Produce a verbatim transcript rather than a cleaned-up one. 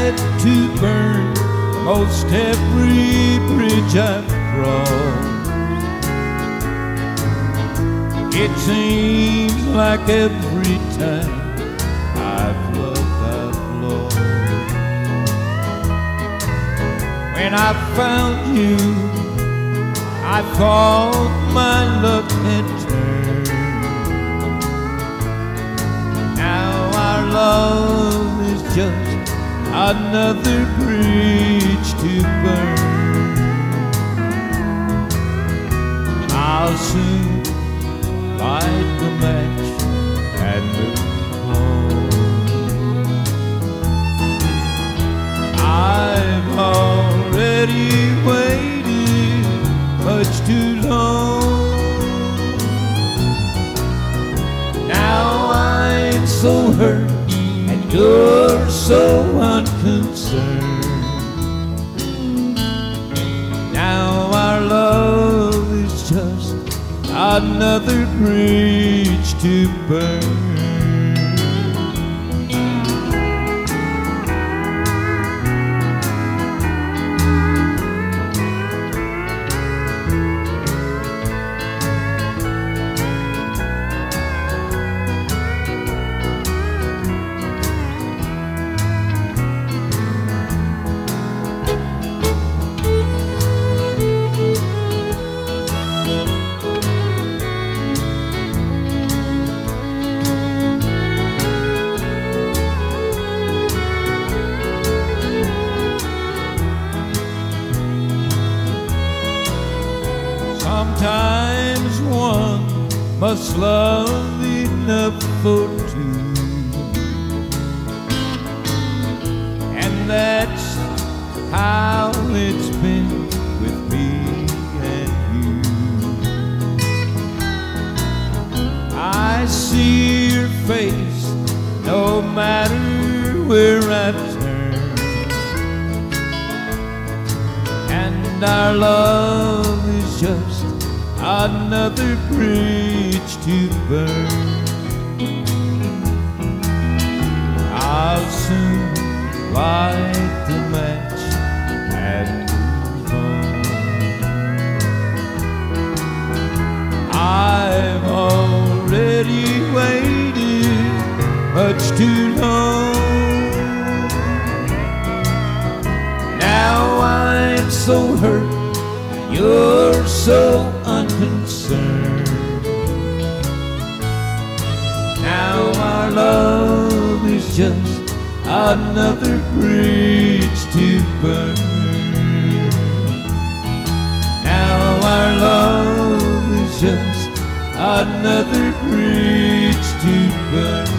tried to burn most every bridge I've crossed. It seems like every time I've loved, I've lost. When I found you, I thought my luck had turned. Now our love is just another bridge to burn. I'll soon light the match and move on. I've already waited much too long. Now I'm so hurt and you're so unconcerned. Now our love is just another bridge to burn. Sometimes one must love enough for two, and that's how it's been with me and you. I see your face no matter where I turn, and our love is just another bridge to burn. I'll soon light the match and move on. I've already waited much too long. Now I'm so hurt, you're so unconcerned. Now our love is just another bridge to burn. Now our love is just another bridge to burn.